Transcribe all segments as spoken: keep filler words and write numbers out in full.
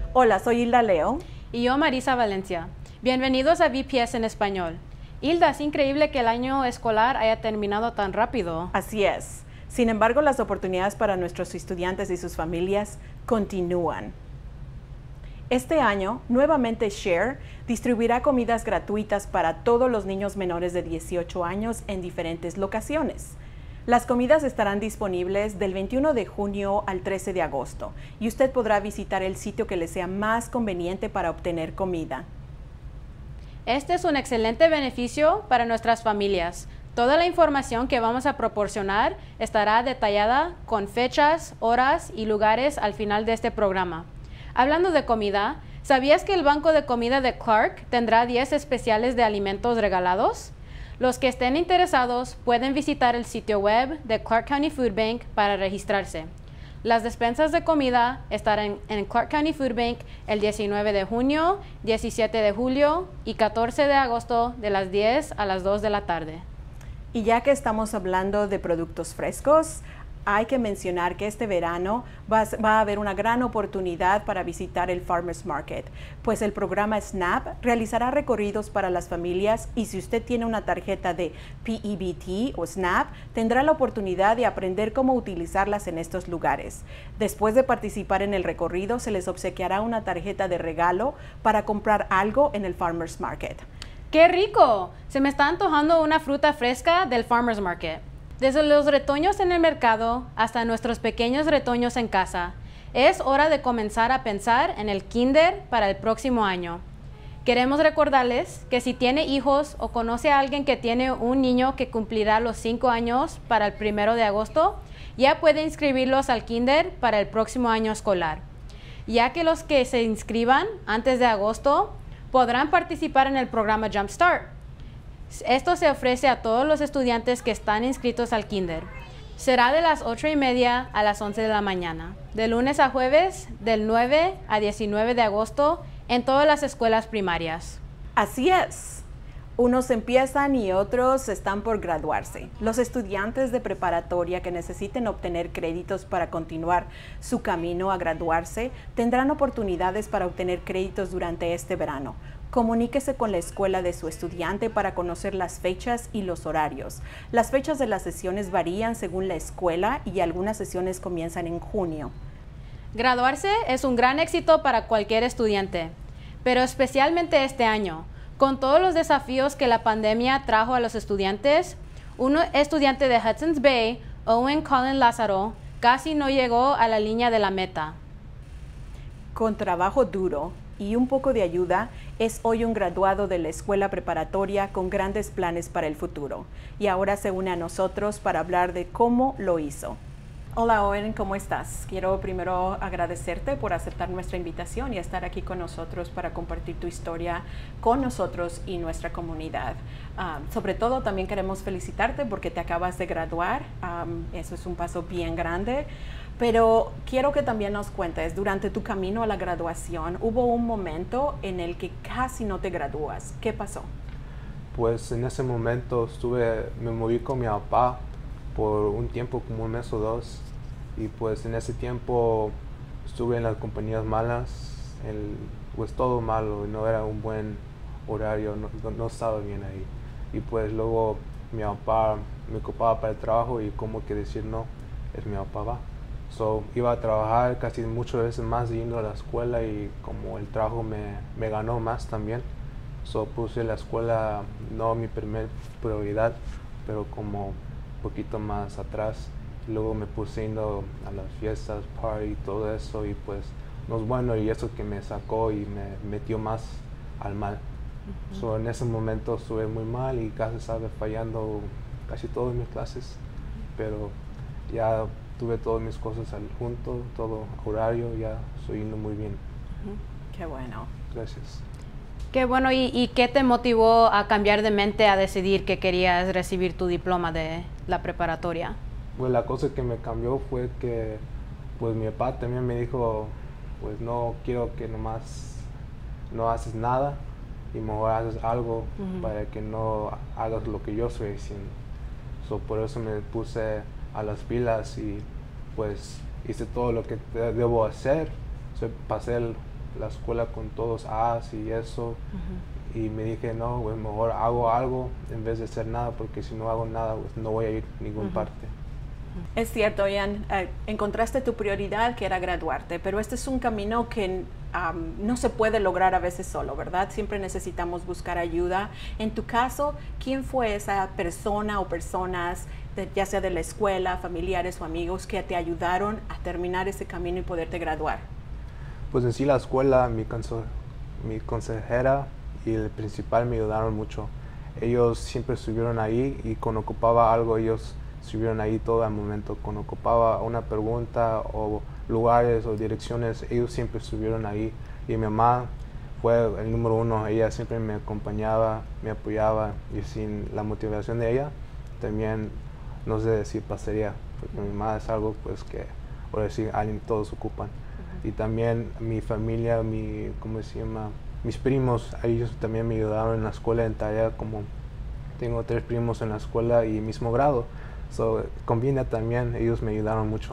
Hola, soy Hilda Leo. Y yo, Marisa Valencia. Bienvenidos a V P S en español. Hilda, es increíble que el año escolar haya terminado tan rápido. Así es. Sin embargo, las oportunidades para nuestros estudiantes y sus familias continúan. Este año, nuevamente Share distribuirá comidas gratuitas para todos los niños menores de dieciocho años en diferentes locaciones. Las comidas estarán disponibles del veintiuno de junio al trece de agosto y usted podrá visitar el sitio que le sea más conveniente para obtener comida. Este es un excelente beneficio para nuestras familias. Toda la información que vamos a proporcionar estará detallada con fechas, horas y lugares al final de este programa. Hablando de comida, ¿sabías que el Banco de Comida de Clark tendrá diez especiales de alimentos regalados? Los que estén interesados pueden visitar el sitio web de Clark County Food Bank para registrarse. Las despensas de comida estarán en Clark County Food Bank el diecinueve de junio, diecisiete de julio y catorce de agosto de las diez a las dos de la tarde. Y ya que estamos hablando de productos frescos, hay que mencionar que este verano va, va a haber una gran oportunidad para visitar el Farmers Market, pues el programa SNAP realizará recorridos para las familias y si usted tiene una tarjeta de P E B T o SNAP, tendrá la oportunidad de aprender cómo utilizarlas en estos lugares. Después de participar en el recorrido, se les obsequiará una tarjeta de regalo para comprar algo en el Farmers Market. ¡Qué rico! Se me está antojando una fruta fresca del Farmers Market. Desde los retoños en el mercado hasta nuestros pequeños retoños en casa, es hora de comenzar a pensar en el kinder para el próximo año. Queremos recordarles que si tiene hijos o conoce a alguien que tiene un niño que cumplirá los cinco años para el primero de agosto, ya puede inscribirlos al kinder para el próximo año escolar, ya que los que se inscriban antes de agosto podrán participar en el programa Jump Start. Esto se ofrece a todos los estudiantes que están inscritos al kinder. Será de las ocho y media a las once de la mañana, de lunes a jueves, del nueve a diecinueve de agosto, en todas las escuelas primarias. Así es. Unos empiezan y otros están por graduarse. Los estudiantes de preparatoria que necesiten obtener créditos para continuar su camino a graduarse tendrán oportunidades para obtener créditos durante este verano. Comuníquese con la escuela de su estudiante para conocer las fechas y los horarios. Las fechas de las sesiones varían según la escuela y algunas sesiones comienzan en junio. Graduarse es un gran éxito para cualquier estudiante, pero especialmente este año. Con todos los desafíos que la pandemia trajo a los estudiantes, un estudiante de Hudson's Bay, Owen Colin Lázaro, casi no llegó a la línea de la meta. Con trabajo duro y un poco de ayuda, es hoy un graduado de la escuela preparatoria con grandes planes para el futuro. Y ahora se une a nosotros para hablar de cómo lo hizo. Hola Owen, ¿cómo estás? Quiero primero agradecerte por aceptar nuestra invitación y estar aquí con nosotros para compartir tu historia con nosotros y nuestra comunidad. Um, sobre todo también queremos felicitarte porque te acabas de graduar, um, eso es un paso bien grande, pero quiero que también nos cuentes, durante tu camino a la graduación, hubo un momento en el que casi no te gradúas. ¿Qué pasó? Pues en ese momento estuve, me moví con mi papá por un tiempo, como un mes o dos, y pues en ese tiempo estuve en las compañías malas, el, pues todo malo, no era un buen horario, no, no, no estaba bien ahí. Y pues luego mi papá me ocupaba para el trabajo y como que decir no, es mi papá va. So, iba a trabajar casi muchas veces más yendo a la escuela y como el trabajo me, me ganó más también. So, puse la escuela no mi primer prioridad, pero como un poquito más atrás. Luego me puse yendo a las fiestas, party y todo eso y pues no es bueno y eso que me sacó y me metió más al mal. Uh-huh. So, en ese momento estuve muy mal y casi estaba fallando casi todas mis clases, pero ya tuve todas mis cosas al junto, todo horario, ya estoy yendo muy bien. Uh-huh. Qué bueno. Gracias. Qué bueno, ¿y, y qué te motivó a cambiar de mente a decidir que querías recibir tu diploma de la preparatoria? Pues la cosa que me cambió fue que pues mi papá también me dijo, pues no quiero que nomás no haces nada y mejor haces algo uh-huh. para que no hagas lo que yo estoy diciendo. So, por eso me puse a las pilas y pues hice todo lo que debo hacer. So, pasé el, la escuela con todos A's y eso. Uh-huh. Y me dije, no, pues mejor hago algo en vez de hacer nada, porque si no hago nada, pues no voy a ir a ninguna uh-huh. parte. Es cierto, Ian, eh, encontraste tu prioridad, que era graduarte, pero este es un camino que um, no se puede lograr a veces solo, ¿verdad? Siempre necesitamos buscar ayuda. En tu caso, ¿quién fue esa persona o personas, de, ya sea de la escuela, familiares o amigos, que te ayudaron a terminar ese camino y poderte graduar? Pues en sí la escuela, mi, conse mi consejera y el principal me ayudaron mucho. Ellos siempre estuvieron ahí y cuando ocupaba algo, ellos estuvieron ahí todo el momento. Cuando ocupaba una pregunta o lugares o direcciones, ellos siempre estuvieron ahí. Y mi mamá fue el número uno, ella siempre me acompañaba, me apoyaba, y sin la motivación de ella, también no sé si pasaría, porque mi mamá es algo pues que, por decir, alguien todos ocupan. Uh-huh. Y también mi familia, mi, ¿cómo se llama? Mis primos, ellos también me ayudaron en la escuela en tarea, como tengo tres primos en la escuela y mismo grado. So, combina también, ellos me ayudaron mucho.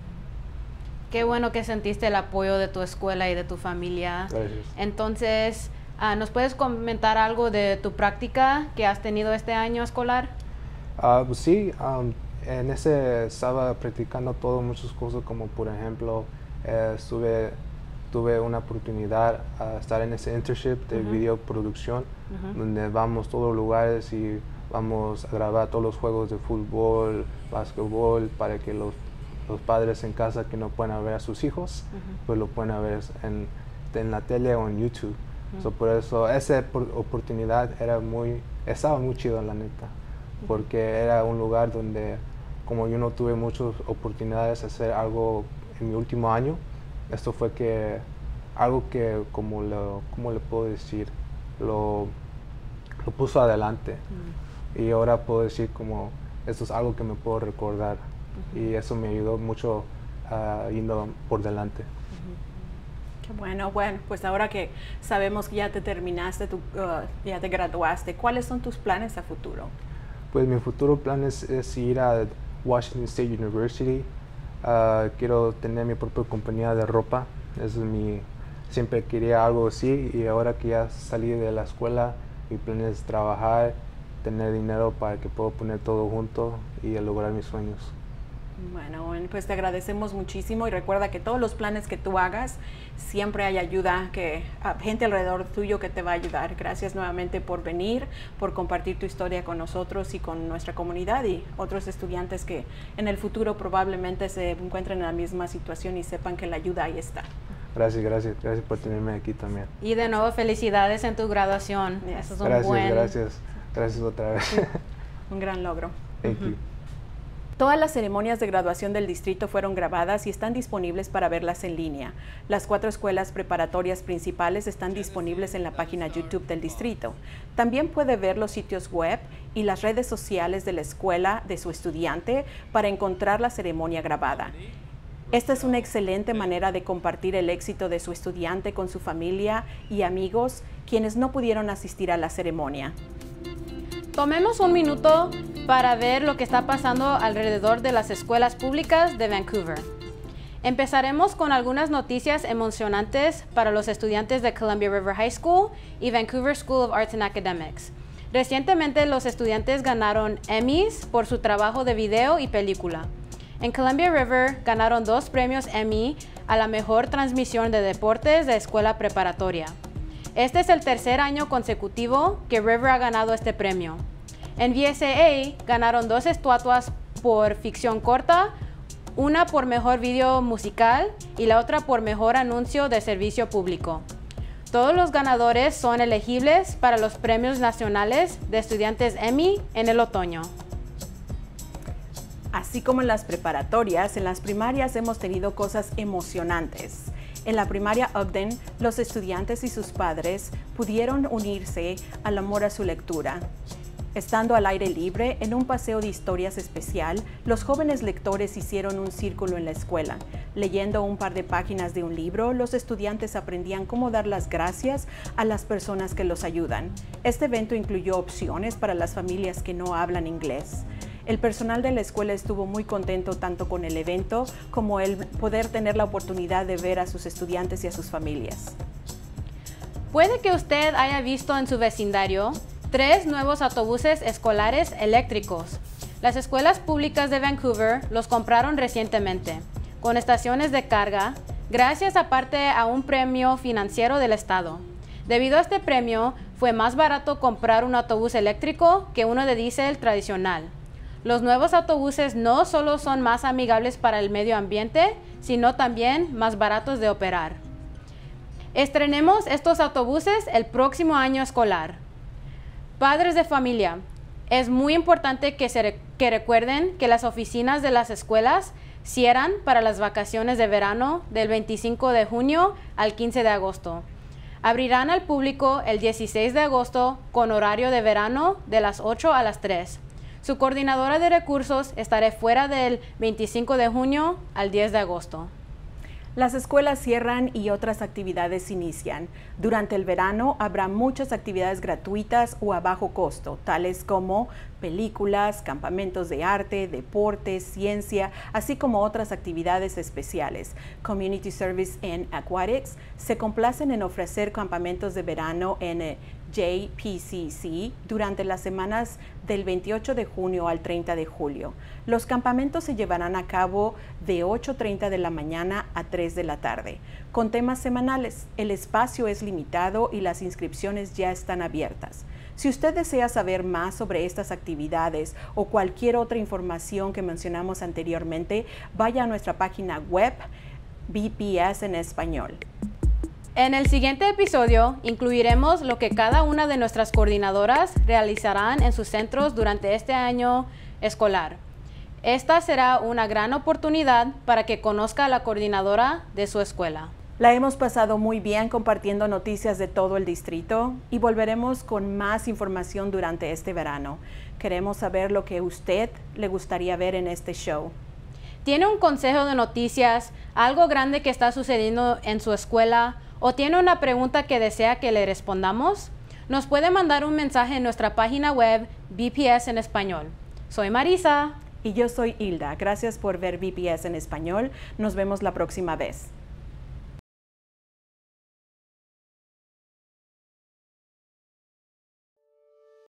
Qué bueno que sentiste el apoyo de tu escuela y de tu familia. Gracias. Entonces, uh, ¿nos puedes comentar algo de tu práctica que has tenido este año escolar? Uh, pues sí, um, en ese estaba practicando todo, muchas cosas, como por ejemplo, eh, estuve, tuve una oportunidad a estar en ese internship de uh-huh. videoproducción, uh-huh. donde vamos a todos los lugares y vamos a grabar todos los juegos de fútbol, básquetbol, para que los, los padres en casa que no puedan ver a sus hijos, uh-huh. pues lo puedan ver en, en la tele o en YouTube. Uh-huh. So, por eso esa oportunidad era muy, estaba muy chido, la neta, uh-huh. porque era un lugar donde, como yo no tuve muchas oportunidades de hacer algo en mi último año, esto fue que algo que, como, lo, ¿cómo le puedo decir? Lo, lo puso adelante. Uh-huh. Y ahora puedo decir como, esto es algo que me puedo recordar. Uh-huh. Y eso me ayudó mucho uh, yendo por delante. Uh-huh. Qué bueno, bueno, pues ahora que sabemos que ya te terminaste, tu, uh, ya te graduaste, ¿cuáles son tus planes a futuro? Pues mi futuro plan es, es ir a Washington State University. Uh, quiero tener mi propia compañía de ropa. Eso es mi, siempre quería algo así, y ahora que ya salí de la escuela, mi plan es trabajar, tener dinero para que pueda poner todo junto y lograr mis sueños. Bueno, pues te agradecemos muchísimo, y recuerda que todos los planes que tú hagas, siempre hay ayuda, que gente alrededor tuyo que te va a ayudar. Gracias nuevamente por venir, por compartir tu historia con nosotros y con nuestra comunidad y otros estudiantes que en el futuro probablemente se encuentren en la misma situación y sepan que la ayuda ahí está. Gracias, gracias, gracias por tenerme aquí también. Y de nuevo, felicidades en tu graduación. Yes. Eso es un gracias, buen... gracias. Gracias otra vez. Sí, un gran logro. Thank uh-huh. you. Todas las ceremonias de graduación del distrito fueron grabadas y están disponibles para verlas en línea. Las cuatro escuelas preparatorias principales están disponibles en la página YouTube del distrito. También puede ver los sitios web y las redes sociales de la escuela de su estudiante para encontrar la ceremonia grabada. Esta es una excelente manera de compartir el éxito de su estudiante con su familia y amigos, quienes no pudieron asistir a la ceremonia. Tomemos un minuto para ver lo que está pasando alrededor de las escuelas públicas de Vancouver. Empezaremos con algunas noticias emocionantes para los estudiantes de Columbia River High School y Vancouver School of Arts and Academics. Recientemente, los estudiantes ganaron Emmys por su trabajo de video y película. En Columbia River ganaron dos premios Emmy a la mejor transmisión de deportes de escuela preparatoria. Este es el tercer año consecutivo que River ha ganado este premio. En V S A ganaron dos estatuas por ficción corta, una por mejor video musical y la otra por mejor anuncio de servicio público. Todos los ganadores son elegibles para los premios nacionales de estudiantes Emmy en el otoño. Así como en las preparatorias, en las primarias hemos tenido cosas emocionantes. En la primaria Ogden, los estudiantes y sus padres pudieron unirse al amor a su lectura. Estando al aire libre, en un paseo de historias especial, los jóvenes lectores hicieron un círculo en la escuela. Leyendo un par de páginas de un libro, los estudiantes aprendían cómo dar las gracias a las personas que los ayudan. Este evento incluyó opciones para las familias que no hablan inglés. El personal de la escuela estuvo muy contento tanto con el evento como el poder tener la oportunidad de ver a sus estudiantes y a sus familias. Puede que usted haya visto en su vecindario tres nuevos autobuses escolares eléctricos. Las escuelas públicas de Vancouver los compraron recientemente, con estaciones de carga, gracias aparte a un premio financiero del estado. Debido a este premio, fue más barato comprar un autobús eléctrico que uno de diésel tradicional. Los nuevos autobuses no solo son más amigables para el medio ambiente, sino también más baratos de operar. Estrenemos estos autobuses el próximo año escolar. Padres de familia, es muy importante que, se re- que recuerden que las oficinas de las escuelas cierran para las vacaciones de verano del veinticinco de junio al quince de agosto. Abrirán al público el dieciséis de agosto con horario de verano de las ocho a las tres. Su coordinadora de recursos estará fuera del veinticinco de junio al diez de agosto. Las escuelas cierran y otras actividades inician. Durante el verano habrá muchas actividades gratuitas o a bajo costo, tales como películas, campamentos de arte, deportes, ciencia, así como otras actividades especiales. Community Service and Aquatics se complacen en ofrecer campamentos de verano en eh, J P C C durante las semanas del veintiocho de junio al treinta de julio. Los campamentos se llevarán a cabo de ocho treinta de la mañana a tres de la tarde, con temas semanales. El espacio es limitado y las inscripciones ya están abiertas. Si usted desea saber más sobre estas actividades o cualquier otra información que mencionamos anteriormente, vaya a nuestra página web B P S en español. En el siguiente episodio incluiremos lo que cada una de nuestras coordinadoras realizarán en sus centros durante este año escolar. Esta será una gran oportunidad para que conozca a la coordinadora de su escuela. La hemos pasado muy bien compartiendo noticias de todo el distrito y volveremos con más información durante este verano. Queremos saber lo que a usted le gustaría ver en este show. ¿Tiene un consejo de noticias, algo grande que está sucediendo en su escuela o tiene una pregunta que desea que le respondamos? Nos puede mandar un mensaje en nuestra página web B P S en español. Soy Marisa. Y yo soy Hilda. Gracias por ver B P S en español. Nos vemos la próxima vez.